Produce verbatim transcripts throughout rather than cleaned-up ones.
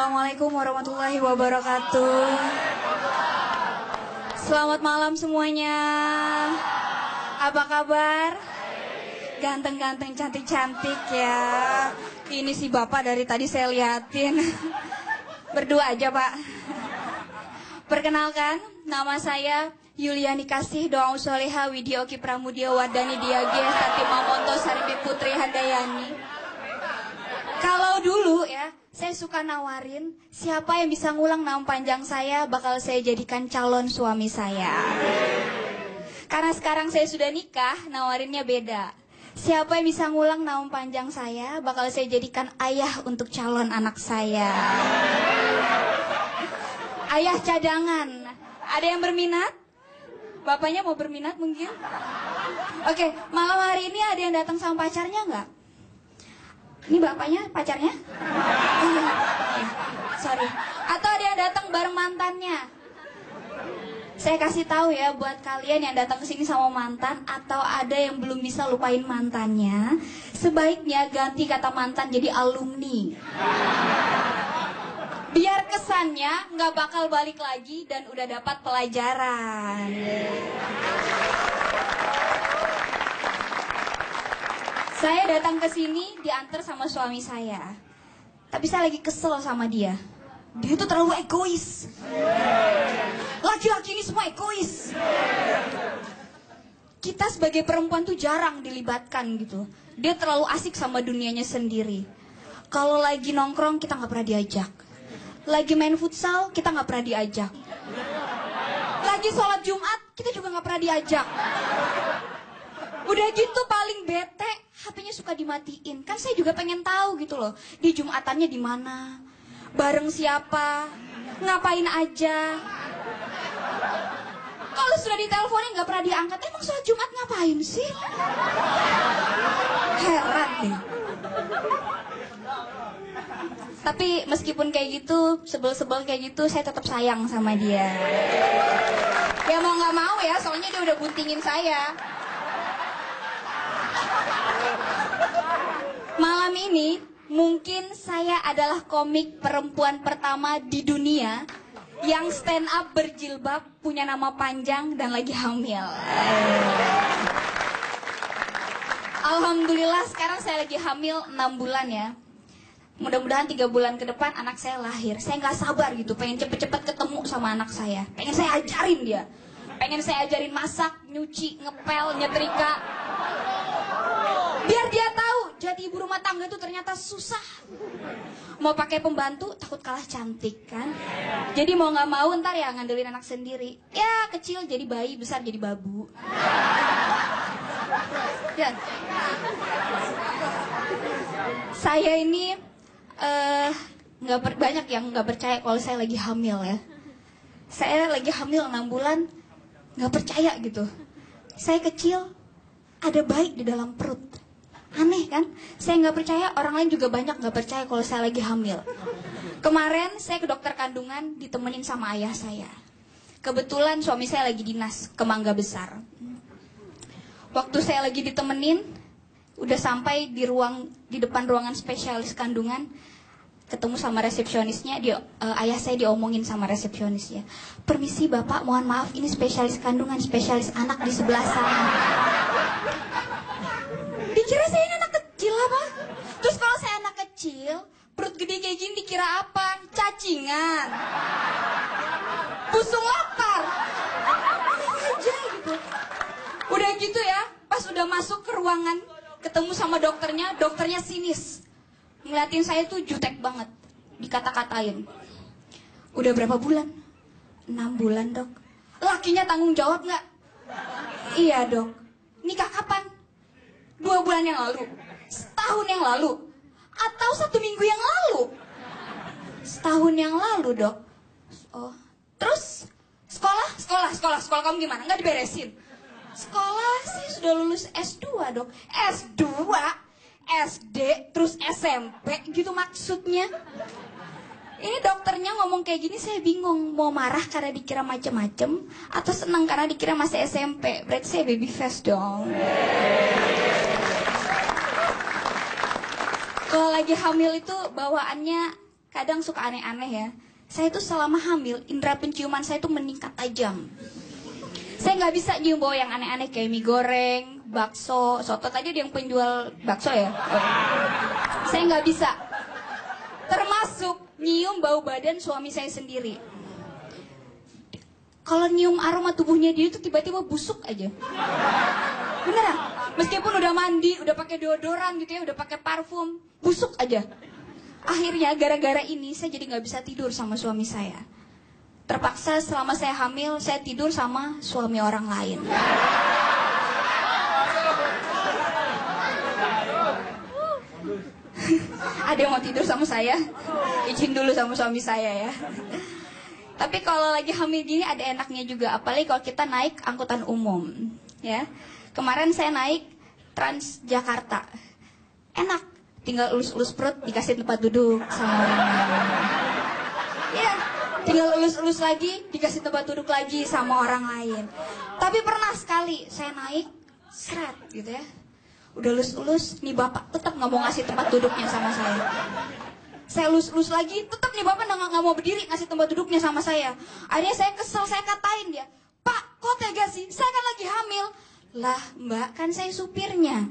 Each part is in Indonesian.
Assalamualaikum warahmatullahi wabarakatuh. Selamat malam semuanya. Apa kabar? Ganteng-ganteng, cantik-cantik ya. Ini si bapak dari tadi saya liatin. Berdua aja pak. Perkenalkan, nama saya Yuliani Kasih Doa Soleha Widya Oki Pramudia Wardani Diage Sati Mamonto Saripi Putri Handayani. Kalau dulu ya, saya suka nawarin siapa yang bisa ngulang nama panjang saya bakal saya jadikan calon suami saya. Karena sekarang saya sudah nikah, nawarinnya beda. Siapa yang bisa ngulang nama panjang saya bakal saya jadikan ayah untuk calon anak saya. Ayah cadangan. Ada yang berminat? Bapaknya mau berminat mungkin? Oke, malam hari ini ada yang datang sama pacarnya nggak? Ini bapaknya, pacarnya? Sorry. Atau ada yang datang bareng mantannya? Saya kasih tahu ya buat kalian yang datang ke sini sama mantan atau ada yang belum bisa lupain mantannya, sebaiknya ganti kata mantan jadi alumni. Biar kesannya nggak bakal balik lagi dan udah dapat pelajaran. Saya datang ke sini diantar sama suami saya. Tapi saya lagi kesel sama dia. Dia tuh terlalu egois. Laki-laki ini semua egois. Kita sebagai perempuan tuh jarang dilibatkan gitu. Dia terlalu asik sama dunianya sendiri. Kalau lagi nongkrong kita nggak pernah diajak. Lagi main futsal kita nggak pernah diajak. Lagi sholat Jumat kita juga nggak pernah diajak. Udah gitu paling bete, H P-nya suka dimatiin. Kan saya juga pengen tahu gitu loh, di Jumatannya di mana, bareng siapa, ngapain aja. Kalau sudah diteleponin nggak pernah diangkat, emang sholat Jumat ngapain sih? Heran deh. Tapi meskipun kayak gitu, sebel-sebel kayak gitu, saya tetap sayang sama dia. Ya mau nggak mau ya, soalnya dia udah buntingin saya. Malam ini mungkin saya adalah komik perempuan pertama di dunia yang stand up berjilbab, punya nama panjang dan lagi hamil. Alhamdulillah sekarang saya lagi hamil enam bulan ya. Mudah-mudahan tiga bulan ke depan anak saya lahir. Saya nggak sabar gitu, pengen cepet-cepet ketemu sama anak saya. Pengen saya ajarin dia. Pengen saya ajarin masak, nyuci, ngepel, nyetrika. Biar dia tahu jadi ibu rumah tangga itu ternyata susah. Mau pakai pembantu takut kalah cantik kan. Jadi mau nggak mau ntar ya ngandelin anak sendiri. Ya kecil jadi bayi, besar jadi babu. Ya. Saya ini uh, nggak ber- banyak yang nggak percaya kalau saya lagi hamil ya. Saya lagi hamil enam bulan, nggak percaya gitu. Saya kecil, ada bayi di dalam perut. Aneh kan? Saya nggak percaya, orang lain juga banyak nggak percaya kalau saya lagi hamil. Kemarin saya ke dokter kandungan ditemenin sama ayah saya. Kebetulan suami saya lagi dinas ke Mangga Besar. Waktu saya lagi ditemenin, udah sampai di ruang di depan ruangan spesialis kandungan, ketemu sama resepsionisnya. Dia uh, ayah saya diomongin sama resepsionisnya. Permisi bapak, mohon maaf ini spesialis kandungan, spesialis anak di sebelah sana. Dikira saya ini anak kecil apa? Terus kalau saya anak kecil, perut gede kayak gini dikira apa? Cacingan, busung lapar. Aja gitu. Udah gitu ya, pas udah masuk ke ruangan, ketemu sama dokternya, dokternya sinis. Ngeliatin saya tuh jutek banget, dikata-katain. Udah berapa bulan? Enam bulan dok. Lakinya tanggung jawab nggak? Iya dok. Nikah kapan? Dua bulan yang lalu, setahun yang lalu, atau satu minggu yang lalu? Setahun yang lalu dok. Oh, terus sekolah, sekolah, sekolah, sekolah kamu gimana? Nggak diberesin? Sekolah sih sudah lulus S dua dok. S dua, S D, terus S M P gitu maksudnya. Ini dokternya ngomong kayak gini saya bingung. Mau marah karena dikira macem-macem atau senang karena dikira masih S M P. Berarti saya baby face dong. Kalau lagi hamil itu bawaannya kadang suka aneh-aneh ya. Saya tuh selama hamil, indera penciuman saya tuh meningkat tajam. Saya nggak bisa nyium bau yang aneh-aneh kayak mie goreng, bakso, soto. Tadi ada yang penjual bakso ya? Oh. Saya nggak bisa. Termasuk nyium bau badan suami saya sendiri. Kalau nyium aroma tubuhnya dia tuh tiba-tiba busuk aja. Beneran? Meskipun udah mandi, udah pakai deodoran gitu ya, udah pakai parfum, busuk aja. Akhirnya gara-gara ini saya jadi nggak bisa tidur sama suami saya. Terpaksa selama saya hamil, saya tidur sama suami orang lain. Ada yang mau tidur sama saya? Izin dulu sama suami saya ya. Tapi kalau lagi hamil gini ada enaknya juga, apalagi kalau kita naik angkutan umum, ya. Kemarin saya naik Transjakarta, enak, tinggal elus-elus perut dikasih tempat duduk sama orang lain. Iya, tinggal elus-elus lagi dikasih tempat duduk lagi sama orang lain. Tapi pernah sekali saya naik, seret gitu ya, udah elus-elus, nih bapak tetap nggak mau ngasih tempat duduknya sama saya. Saya lus-lus lagi, tetap nih bapak nggak nggak mau berdiri ngasih tempat duduknya sama saya. Akhirnya saya kesel, saya katain dia, Pak, kok tega sih? Saya kan lagi hamil. Lah, Mbak, kan saya supirnya.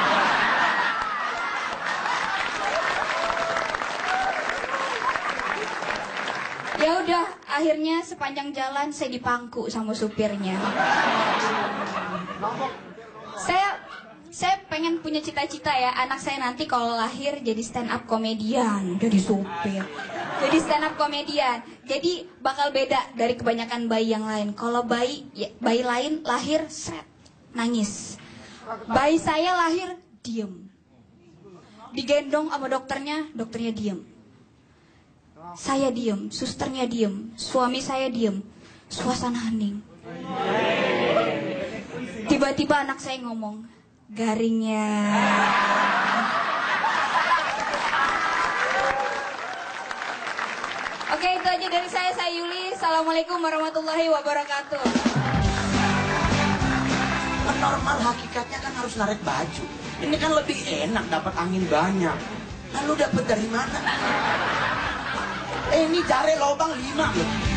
Ya udah, akhirnya sepanjang jalan saya dipangku sama supirnya. Saya Saya pengen punya cita-cita ya, anak saya nanti kalau lahir jadi stand up komedian, jadi supir, jadi stand up komedian. Jadi bakal beda dari kebanyakan bayi yang lain. Kalau bayi, ya, bayi lain lahir seret, nangis. Bayi saya lahir diem, digendong sama dokternya, dokternya diem. Saya diem, susternya diem, suami saya diem, suasana hening. Tiba-tiba anak saya ngomong, garingnya. Oke, itu aja dari saya, saya Yuli. Assalamualaikum warahmatullahi wabarakatuh. Normal hakikatnya kan harus narik baju. Ini kan lebih enak, dapat angin banyak. Lalu dapat dari mana? Eh, ini jare lobang lima loh.